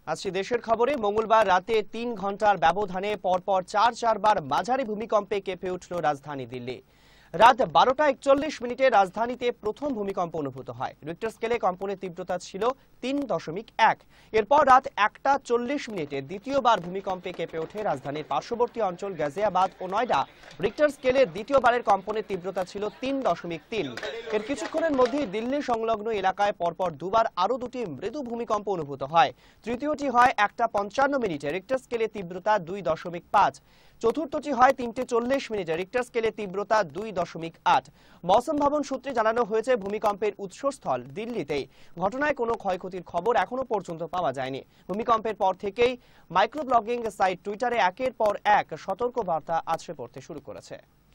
আজকে দেশের খবরে মঙ্গলবার রাতে ৩ ঘন্টার ব্যবধানে পরপর চারবার মাঝারি ভূমিকম্পে কেঁপে উঠল রাজধানী দিল্লি। রাত 12টা 41 মিনিটে রাজধানীতে প্রথম ভূমিকম্প অনুভূত হয়। রিক্টার স্কেলে কম্পনের তীব্রতা ছিল ৩.১। এরপর রাত 1টা 40 মিনিটে দ্বিতীয়বার ভূমিকম্পে কেঁপে ওঠে রাজধানীর পার্শ্ববর্তী অঞ্চল গাজিয়াবাদ ও নয়ডা। রিক্টার স্কেলে দ্বিতীয়বারের কম্পনের তীব্রতা ছিল ৩.৩। এর কিছুক্ষণের মধ্যেই দিল্লি সংলগ্ন এলাকায় পরপর দুবার আরও দুটি মৃদু ভূমিকম্প অনুভূত হয়। তৃতীয়টি হয় 1টা 55 মিনিটে, রিক্টার স্কেলে তীব্রতা 2.5। চতুর্থটি হয় 3টে 40 মিনিটে, রিক্টার স্কেলে তীব্রতা 2.8। মৌসুম ভবন সূত্রে জানানো হয়েছে, ভূমিকম্পের উৎসস্থল দিল্লিতেই। ঘটনায় কোনো ক্ষয়ক্ষতির খবর এখনো পর্যন্ত পাওয়া যায়নি। ভূমিকম্পের পর থেকেই মাইক্রোব্লগিং সাইট টুইটারে একের পর এক সতর্কবার্তা আছড়ে পড়তে শুরু করেছে।